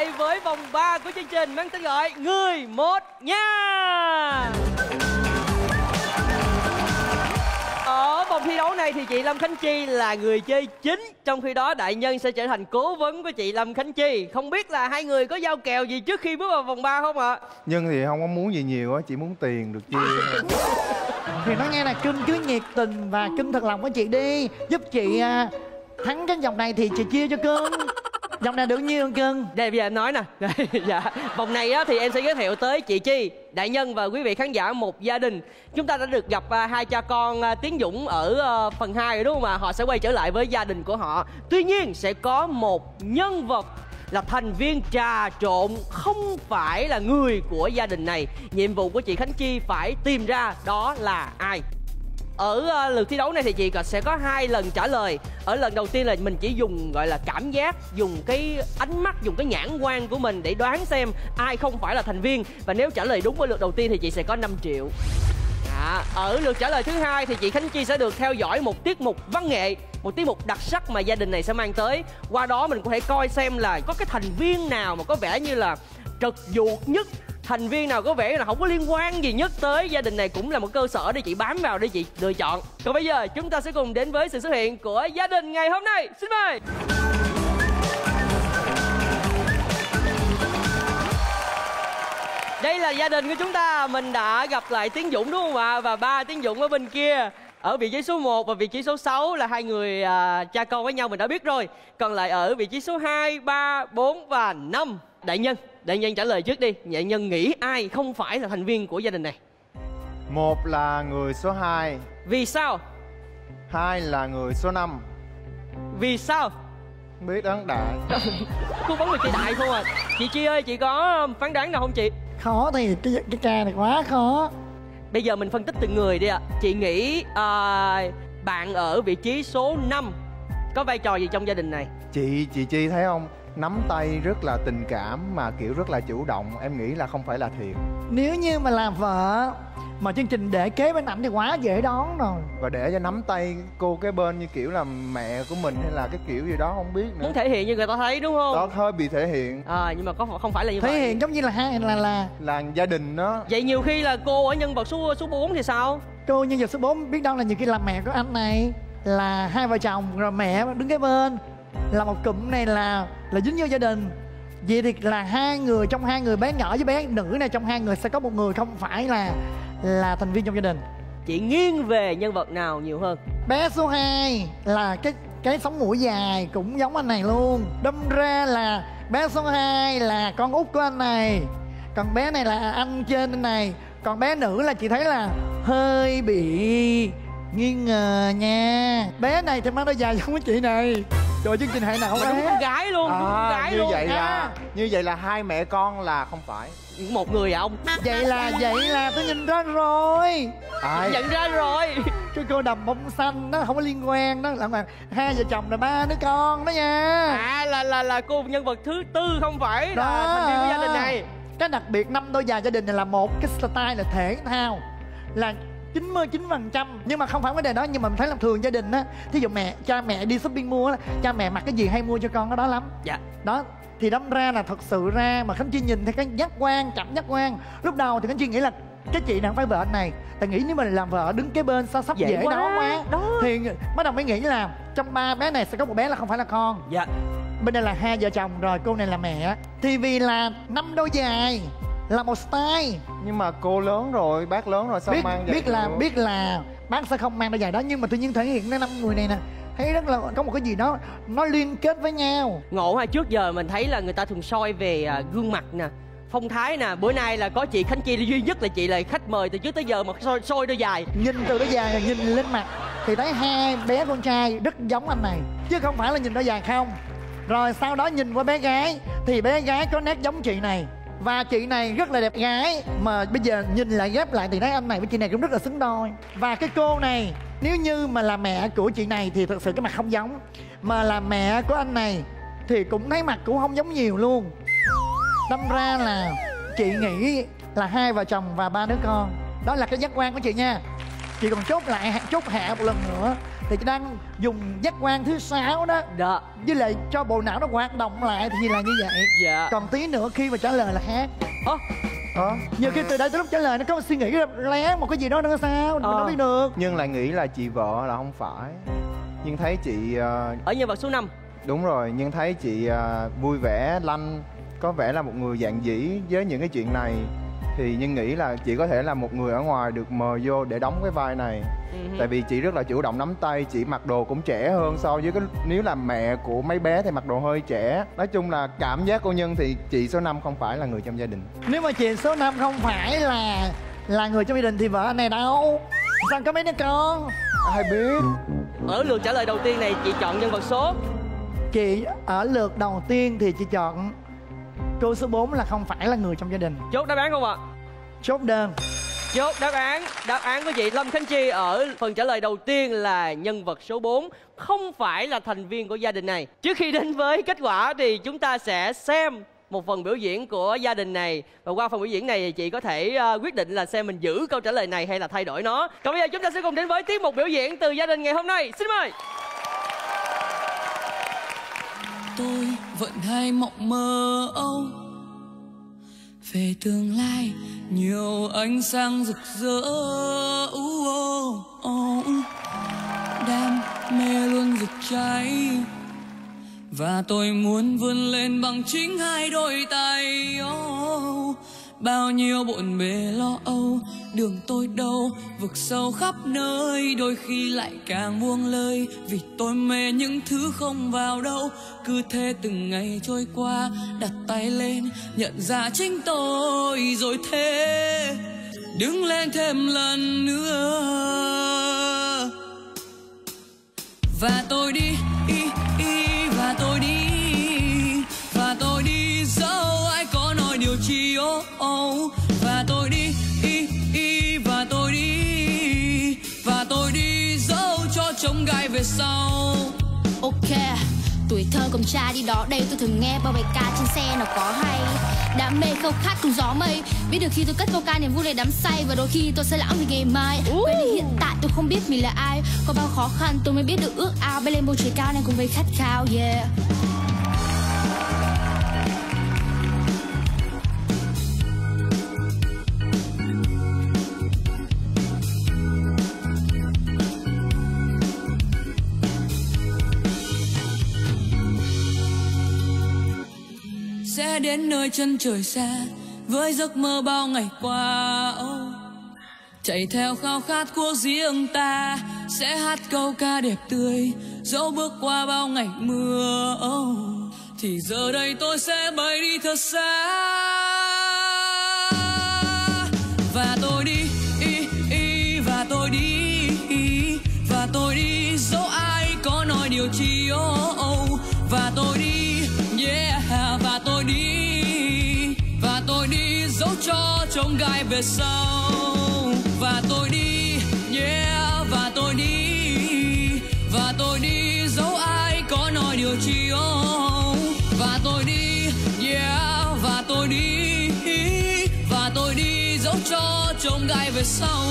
lại với vòng 3 của chương trình mang tên gọi Người Một Nhà. Ở vòng thi đấu này thì chị Lâm Khánh Chi là người chơi chính, trong khi đó Đại Nhân sẽ trở thành cố vấn của chị Lâm Khánh Chi. Không biết là hai người có giao kèo gì trước khi bước vào vòng 3 không ạ? Nhân thì không có muốn gì nhiều á, chỉ muốn tiền được chia. Thì nói nghe là Cưng cứ nhiệt tình và Cưng thật lòng với chị đi, giúp chị thắng cái vòng này thì chị chia cho Cưng. Vòng này được nhiêu không Cưng? Đây bây giờ em nói nè. Dạ, vòng này á, thì em sẽ giới thiệu tới chị Chi, Đại Nhân và quý vị khán giả một gia đình. Chúng ta đã được gặp hai cha con Tiến Dũng ở phần 2 rồi đúng không ạ? Họ sẽ quay trở lại với gia đình của họ. Tuy nhiên sẽ có một nhân vật là thành viên trà trộn không phải là người của gia đình này. Nhiệm vụ của chị Khánh Chi phải tìm ra đó là ai. Ở lượt thi đấu này thì chị sẽ có 2 lần trả lời. Ở lần đầu tiên là mình chỉ dùng gọi là cảm giác, dùng cái ánh mắt, dùng cái nhãn quan của mình để đoán xem ai không phải là thành viên. Và nếu trả lời đúng với lượt đầu tiên thì chị sẽ có 5 triệu. Ở lượt trả lời thứ 2 thì chị Khánh Chi sẽ được theo dõi một tiết mục văn nghệ, một tiết mục đặc sắc mà gia đình này sẽ mang tới. Qua đó mình có thể coi xem là có cái thành viên nào mà có vẻ như là trật duột nhất, thành viên nào có vẻ là không có liên quan gì nhất tới gia đình này, cũng là một cơ sở để chị bám vào để chị lựa chọn. Còn bây giờ chúng ta sẽ cùng đến với sự xuất hiện của gia đình ngày hôm nay. Xin mời. Đây là gia đình của chúng ta. Mình đã gặp lại Tiến Dũng đúng không ạ? Và ba Tiến Dũng ở bên kia. Ở vị trí số 1 và vị trí số 6 là hai người cha con với nhau, mình đã biết rồi. Còn lại ở vị trí số 2, 3, 4 và 5. Đại Nhân trả lời trước đi. Đại Nhân nghĩ ai không phải là thành viên của gia đình này? 1 là người số 2. Vì sao? 2 là người số 5. Vì sao? Biết đoán Đại. Cô vấn người chị Đại không à. Chị Chi ơi, chị có phán đoán nào không chị? Khó thì cái ca này quá khó. Bây giờ mình phân tích từng người đi ạ. Chị nghĩ bạn ở vị trí số 5 có vai trò gì trong gia đình này? Chị Chi thấy không? Nắm tay rất là tình cảm mà kiểu rất là chủ động. Em nghĩ là không phải là Thiệt. Nếu như mà là vợ mà chương trình để kế bên ảnh thì quá dễ đón rồi. Và để cho nắm tay cô cái bên như kiểu là mẹ của mình hay là cái kiểu gì đó không biết nữa. Muốn thể hiện như người ta thấy đúng không? Đó hơi bị thể hiện. Nhưng mà không phải là như vậy. Thể hiện giống như là hai là gia đình đó. Vậy nhiều khi là cô ở nhân vật số 4 thì sao? Cô nhân vật số 4 biết đâu là nhiều khi là mẹ của anh này, là hai vợ chồng rồi mẹ đứng kế bên, là một cụm này là dính vô gia đình. Vậy thì là hai người, trong hai người bé nhỏ với bé nữ này, trong hai người sẽ có một người không phải là thành viên trong gia đình. Chị nghiêng về nhân vật nào nhiều hơn? Bé số 2 là cái sống mũi dài cũng giống anh này luôn. Đâm ra là bé số 2 là con út của anh này, còn bé này là anh trên anh này. Còn bé nữ là chị thấy là hơi bị nghi ngờ nha. Bé này thì mang đôi dài giống với chị này. Trời, chương trình hãy nào đúng con gái luôn, đúng con gái như luôn. Như vậy là hai mẹ con là không phải một người à ông? Vậy là tôi nhìn ra rồi. Nhận ra rồi. Cái cô đầm bông xanh đó không có liên quan đó, là hai vợ chồng là 3 đứa con đó nha. Là cô nhân vật thứ 4 không phải đó, là thành viên của gia đình này. Cái đặc biệt 5 đôi giày gia đình này là một cái style là thể thao là 99%. Nhưng mà không phải vấn đề đó, nhưng mà mình thấy là thường gia đình á, thí dụ cha mẹ đi shopping mua á, cha mẹ mặc cái gì hay mua cho con cái đó lắm. Dạ. Đó thì đâm ra là thật sự ra mà Khánh Chi nhìn thấy cái giác quan, cảm giác quan. Lúc đầu thì Khánh Chi nghĩ là cái chị này không phải vợ anh này, tại nghĩ nếu mà làm vợ đứng kế bên sao sắp dễ đó quá đó. Thì bắt đầu mới nghĩ là trong 3 bé này sẽ có một bé là không phải là con. Dạ. Bên đây là hai vợ chồng rồi, cô này là mẹ. Thì vì là 5 đôi giày là một style. Nhưng mà cô lớn rồi, bác lớn rồi sao mang vậy? Biết là bác sẽ không mang đôi giày đó, nhưng mà tự nhiên thể hiện ra 5 người này nè, thấy rất là có một cái gì đó nó liên kết với nhau. Ngộ ha, trước giờ mình thấy là người ta thường soi về gương mặt nè, phong thái nè. Bữa nay là có chị Khánh Chi duy nhất là chị là khách mời từ trước tới giờ mà soi đôi giày. Nhìn từ đôi giày, nhìn lên mặt thì thấy hai bé con trai rất giống anh này, chứ không phải là nhìn đôi giày không. Rồi sau đó nhìn qua bé gái thì bé gái có nét giống chị này, và chị này rất là đẹp gái. Mà bây giờ nhìn lại ghép lại thì thấy anh này với chị này cũng rất là xứng đôi. Và cái cô này nếu như mà là mẹ của chị này thì thật sự cái mặt không giống, mà là mẹ của anh này thì cũng thấy mặt cũng không giống nhiều luôn. Đâm ra là chị nghĩ là hai vợ chồng và 3 đứa con. Đó là cái giác quan của chị nha. chị còn chốt hạ một lần nữa. Thì chị đang dùng giác quan thứ 6 đó. Dạ. Với lại cho bộ não nó hoạt động lại thì là như vậy. Dạ. Còn tí nữa khi mà trả lời là hát. Nhiều khi từ đây tới lúc trả lời nó có suy nghĩ lé một cái gì đó nữa sao mình đâu biết được. Nhưng lại nghĩ là chị vợ là không phải. Nhưng thấy chị ở nhân vật số 5. Đúng rồi, nhưng thấy chị vui vẻ, lanh, có vẻ là một người dạn dĩ với những cái chuyện này. Thì Nhân nghĩ là chị có thể là một người ở ngoài được mời vô để đóng cái vai này. Tại vì chị rất là chủ động nắm tay, chị mặc đồ cũng trẻ hơn so với cái nếu là mẹ của mấy bé thì mặc đồ hơi trẻ. Nói chung là cảm giác của Nhân thì chị số 5 không phải là người trong gia đình. Nếu mà chị số 5 không phải là người trong gia đình thì vợ anh này đâu? Sao có mấy đứa con? Ai biết. Ở lượt trả lời đầu tiên này chị chọn nhân vật số. Chị ở lượt đầu tiên thì chị chọn cô số 4 là không phải là người trong gia đình. Chốt đáp án không ạ? Chốt đơn. Chốt đáp án. Đáp án của chị Lâm Khánh Chi ở phần trả lời đầu tiên là nhân vật số 4, không phải là thành viên của gia đình này. Trước khi đến với kết quả thì chúng ta sẽ xem một phần biểu diễn của gia đình này. Và qua phần biểu diễn này thì chị có thể quyết định là xem mình giữ câu trả lời này hay là thay đổi nó. Còn bây giờ chúng ta sẽ cùng đến với tiết mục biểu diễn từ gia đình ngày hôm nay. Xin mời. Tôi vẫn hay mộng mơ về tương lai nhiều ánh sáng rực rỡ. Đam mê luôn rực cháy và tôi muốn vươn lên bằng chính hai đôi tay. Bao nhiêu bộn bề lo âu, đường tôi đâu vực sâu khắp nơi, đôi khi lại càng buông lơi vì tôi mê những thứ không vào đâu. Cứ thế từng ngày trôi qua, đặt tay lên nhận ra chính tôi, rồi thế đứng lên thêm lần nữa. Và tôi đi và tôi đi, và tôi đi dẫu ai có nói điều chi. Và tôi đi và tôi đi, và tôi đi dẫu cho chông gai về sau. Ok, tuổi thơ cùng cha đi đó đây, tôi thường nghe bao bài ca trên xe nó có hay. Đam mê khao khát cùng gió mây, biết được khi tôi cất vocal niềm vui này đắm say, và đôi khi tôi sẽ lãng vì ngày mai. Vậy thì hiện tại tôi không biết mình là ai, có bao khó khăn tôi mới biết được ước ao bay lên bầu trời cao này cùng với khát khao. Yeah. Sẽ đến nơi chân trời xa với giấc mơ bao ngày qua. Chạy theo khao khát của riêng ta, sẽ hát câu ca đẹp tươi dẫu bước qua bao ngày mưa. Thì giờ đây tôi sẽ bay đi thật xa. Và tôi đi và tôi đi, và tôi đi dẫu ai có nói điều chi. Và tôi đi, yeah, và tôi đi dẫu cho chông gai về sau. Và tôi đi, yeah, và tôi đi dẫu ai có nói điều chi. Và tôi đi, yeah, và tôi đi dẫu cho chông gai về sau.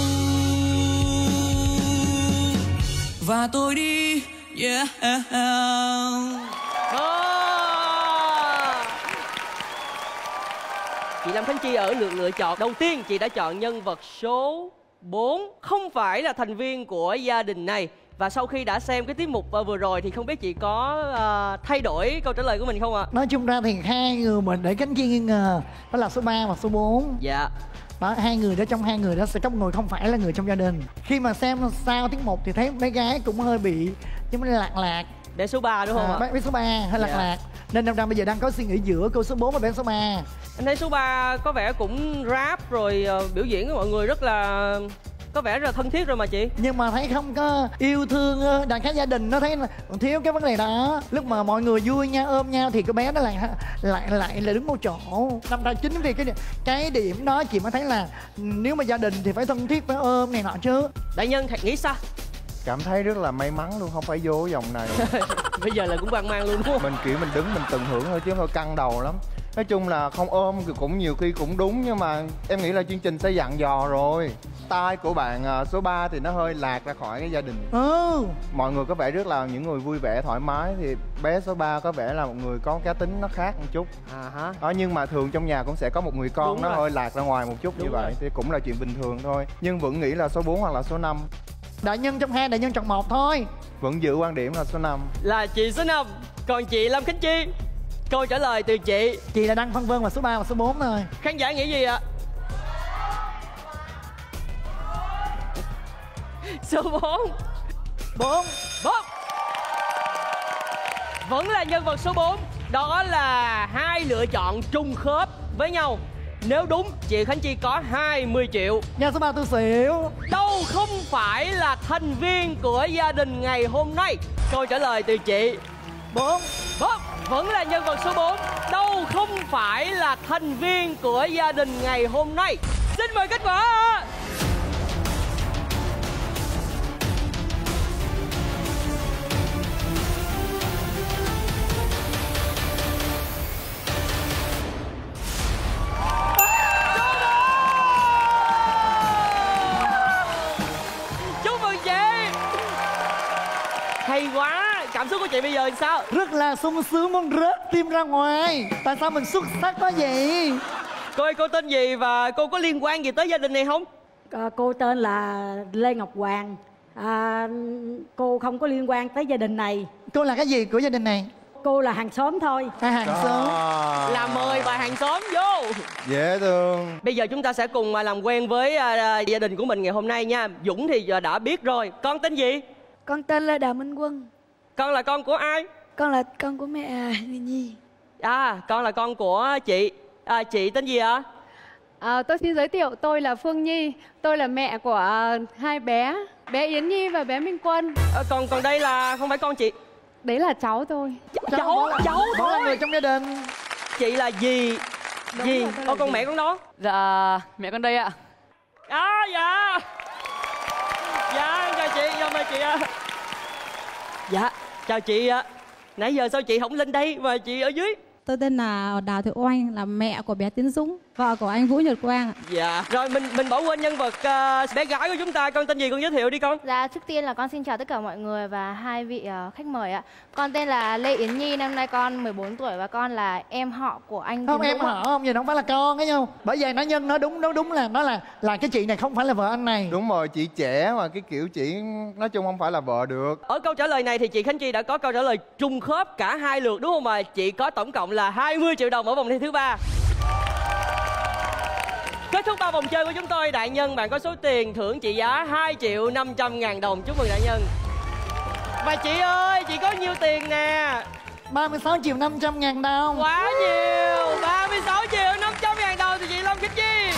Và tôi đi, yeah. Chị Lâm Khánh Chi ở lượt lựa chọn đầu tiên, chị đã chọn nhân vật số 4, không phải là thành viên của gia đình này. Và sau khi đã xem cái tiết mục vừa rồi thì không biết chị có thay đổi câu trả lời của mình không ạ? Nói chung ra thì hai người mình để Khánh Chi nghi ngờ đó là số 3 và số 4. Dạ. Đó, hai người đó, trong hai người đó sẽ có một người không phải là người trong gia đình. Khi mà xem sau tiết mục thì thấy bé gái cũng hơi bị giống như lạc. Bé số 3 đúng không ạ? Bé số 3 hơi lạc. Nên Nam bây giờ đang có suy nghĩ giữa cô số 4 và bé số 3. Anh thấy số 3 có vẻ cũng rap rồi biểu diễn với mọi người rất là có vẻ rất là thân thiết rồi mà chị. Nhưng mà thấy không có yêu thương đàn khán gia đình, nó thấy là thiếu cái vấn đề đó. Lúc mà mọi người vui nhau ôm nhau thì cái bé nó lại là đứng một chỗ. Năm ra chính vì cái điểm đó chị mới thấy là nếu mà gia đình thì phải thân thiết, phải ôm này nọ chứ. Đại Nhân nghĩ sao? Cảm thấy rất là may mắn luôn, không phải vô cái vòng này. Bây giờ là cũng hoang mang luôn đúng không? Mình kiểu mình đứng mình tận hưởng thôi chứ không thôi căng đầu lắm. Nói chung là không ôm thì cũng nhiều khi cũng đúng, nhưng mà em nghĩ là chương trình sẽ dặn dò rồi. Tai của bạn số 3 thì nó hơi lạc ra khỏi cái gia đình. Mọi người có vẻ rất là những người vui vẻ thoải mái, thì bé số 3 có vẻ là một người có cá tính nó khác một chút. Đó, nhưng mà thường trong nhà cũng sẽ có một người con Đúng nó rồi. hơi lạc ra ngoài một chút. Đúng như vậy rồi. Thì cũng là chuyện bình thường thôi. Nhưng vẫn nghĩ là số 4 hoặc là số 5. Đại nhân trong hai, đại nhân chọn một thôi. Vẫn giữ quan điểm là số 5. Là chị số 5. Còn chị Lâm Khánh Chi, câu trả lời từ chị. Chị là đang phân vân vào số 3 và số 4 thôi. Khán giả nghĩ gì ạ? Số 4. 4. Vẫn là nhân vật số 4. Đó là hai lựa chọn trùng khớp với nhau. Nếu đúng, chị Khánh Chi có 20 triệu. Nhà số 3 tôi xỉu. Đâu không phải là thành viên của gia đình ngày hôm nay. Câu trả lời từ chị. 4. Vẫn là nhân vật số 4. Đâu không phải là thành viên của gia đình ngày hôm nay. Xin mời kết quả. Chúc mừng chị. Hay quá. Cảm xúc của chị bây giờ thì sao? Rất là sung sướng muốn rớt tim ra ngoài. Tại sao mình xuất sắc quá vậy? Cô ơi, cô tên gì và cô có liên quan gì tới gia đình này không? Cô tên là Lê Ngọc Hoàng. Cô không có liên quan tới gia đình này. Cô là cái gì của gia đình này? Cô là hàng xóm thôi. Hàng xóm. Là mời bà hàng xóm vô. Dễ thương. Bây giờ chúng ta sẽ cùng làm quen với gia đình của mình ngày hôm nay nha. Dũng thì giờ đã biết rồi. Con tên gì? Con tên là Đào Minh Quân. Con là con của ai? Con là con của mẹ Huyền Nhi. Con là con của chị. Chị tên gì ạ? Tôi xin giới thiệu, tôi là Phương Nhi. Tôi là mẹ của hai bé, bé Yến Nhi và bé Minh Quân. Còn đây là không phải con chị. Đấy là cháu tôi. Cháu Mỗi thôi. người trong gia đình. Chị là gì? Đúng Gì? rồi, tôi là Con dì. mẹ con đó. Dạ, mẹ con đây ạ. Dạ. Dạ, chào chị, chào mời chị ạ. Dạ, chào chị ạ. Nãy giờ sao chị không lên đây mà chị ở dưới? Tôi tên là Đào Thị Oanh, là mẹ của bé Tiến Dũng, vợ của anh Vũ Nhật Quang. Dạ. Rồi mình bỏ quên nhân vật bé gái của chúng ta. Con tên gì con giới thiệu đi con. Dạ, trước tiên là con xin chào tất cả mọi người và hai vị khách mời ạ. Con tên là Lê Yến Nhi, năm nay con 14 tuổi và con là em họ của anh Không, Tiến em Dũng ạ. họ không, vậy nó không phải là con ấy nhau. Bởi vậy nó nhân nó đúng là nó là cái chị này không phải là vợ anh này. Đúng rồi, chị trẻ mà cái kiểu chị nói chung không phải là vợ được. Ở câu trả lời này thì chị Khánh Chi đã có câu trả lời trùng khớp cả hai lượt đúng không ạ? Chị có tổng cộng là 20 triệu đồng ở vòng thi thứ 3. Kết thúc 3 vòng chơi của chúng tôi, đại nhân bạn có số tiền thưởng trị giá 2.500.000 đồng. Chúc mừng đại nhân. Và chị ơi, chị có nhiêu tiền nè? 36.500.000 đồng. Quá nhiều. 36.500.000 đồng thì chị Lâm Khánh Chi.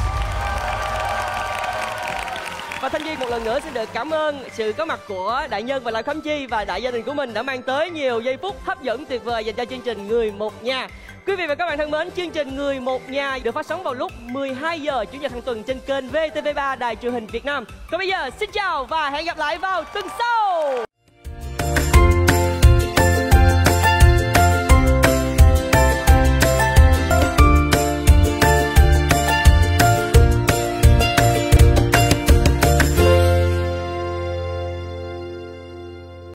Và Thanh Duy một lần nữa xin được cảm ơn sự có mặt của đại nhân và Lâm Khánh Chi và đại gia đình của mình đã mang tới nhiều giây phút hấp dẫn tuyệt vời dành cho chương trình Người Một Nhà. Quý vị và các bạn thân mến, chương trình Người Một Nhà được phát sóng vào lúc 12 giờ Chủ nhật hàng tuần trên kênh VTV3 Đài Truyền hình Việt Nam. Còn bây giờ xin chào và hẹn gặp lại vào tuần sau.